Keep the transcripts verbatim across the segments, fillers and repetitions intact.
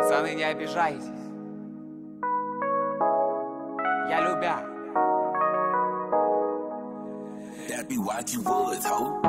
Пацаны, не обижайтесь. Я любя. That be what you would, ho.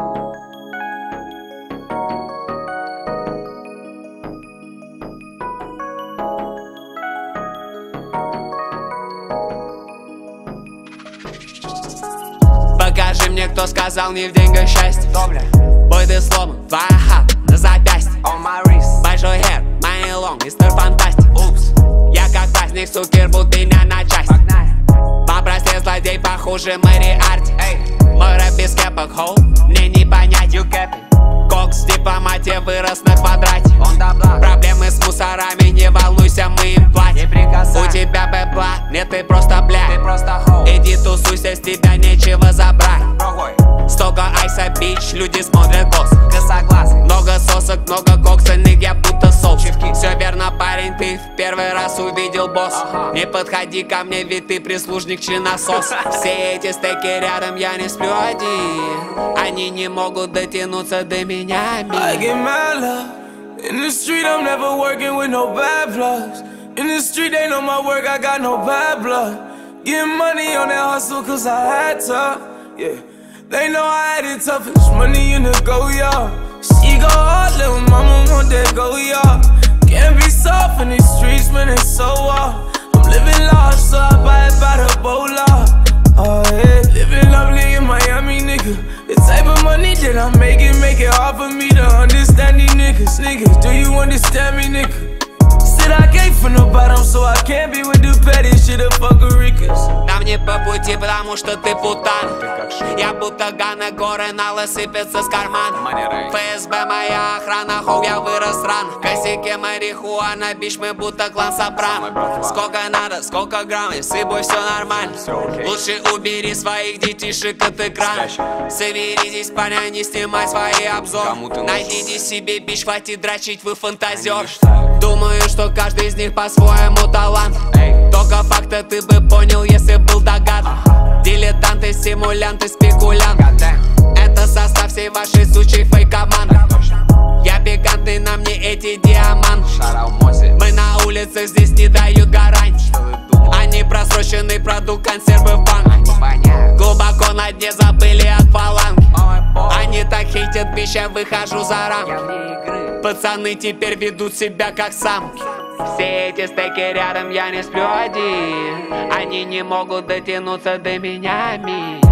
Покажи мне, кто сказал не в деньгах счастье. Добре. Бой, ты сломан, твоя хата на запястье. On my wrist. Большой хер, money long, мистер Фантастик. Упс. Я как праздник, сукер, будь меня на части. Погнали. Попросил злодей, похуже Мэри Арти. Эй. Мой рэп без кепок, хоу, мне не понять. You cap it. Кокс, дипломатия вырос на квадрате. Он добла. Проблемы с мусорами, не волнуйся, мы им Не платим. прикасай. У тебя бэбла, нет, ты просто бля. Ты просто хоу. Иди тусуйся, с тебя нечего забрать. Другой. Столько айса, бич, люди смотрят кос. Косоглазый. Много сосок, много кокса, я будто соус. Чевки. Все верно, парень, ты в первый раз увидел босс. Ага. Не подходи ко мне, ведь ты прислужник чиносос. Все эти стеки рядом, я не сплю один. Они не могут дотянуться до меня. I get mad love. In the street, I'm never working with no bad blood. In the street, they know my work, I got no bad blood. Getting money on that hustle, cause I had to. Yeah, they know I had it toughest. Money in the go, y'all. She go hard, little mama want that go, y'all. Can't be soft in these streets, man, it's so off. I'm living large, so I buy it by the bola. Oh, yeah, living lovely in Miami, nigga. The type of money that I'm making, make it hard for me to understand these niggas. Niggas, do you understand me, nigga? Said I came from the bottom, so I can't be with the petty shit of fuckerikas. Нам не по пути, потому что ты путан. Я будто Ганна, горы налы сыпятся с кармана. ФСБ моя охрана, хоу, я вырос рано. Косяки марихуана, бич, мы будто клан Сопрано. Сколько надо, сколько грамм, и с собой все нормально. Лучше убери своих детишек от экрана. Соберитесь, парня, не снимай свои обзоры. Найдите себе бич, хватит дрочить, вы фантазер. Думаю, что каждый из них по-своему талант. Только факта ты бы понял, если был догад. Дилетанты, симулянты, спекулянты. Это состав всей вашей сучей фейк-команды. Я пикантный, на мне эти диаманты. Мы на улицах, здесь не дают гарантий. Они просроченный продукт, консервы в банке. Глубоко на дне забыли от фаланги. Они так хейтят, бич, я выхожу за рамки. Пацаны теперь ведут себя как самки. Все эти стеки рядом, я не сплю один. Они не могут дотянуться до меня, ми.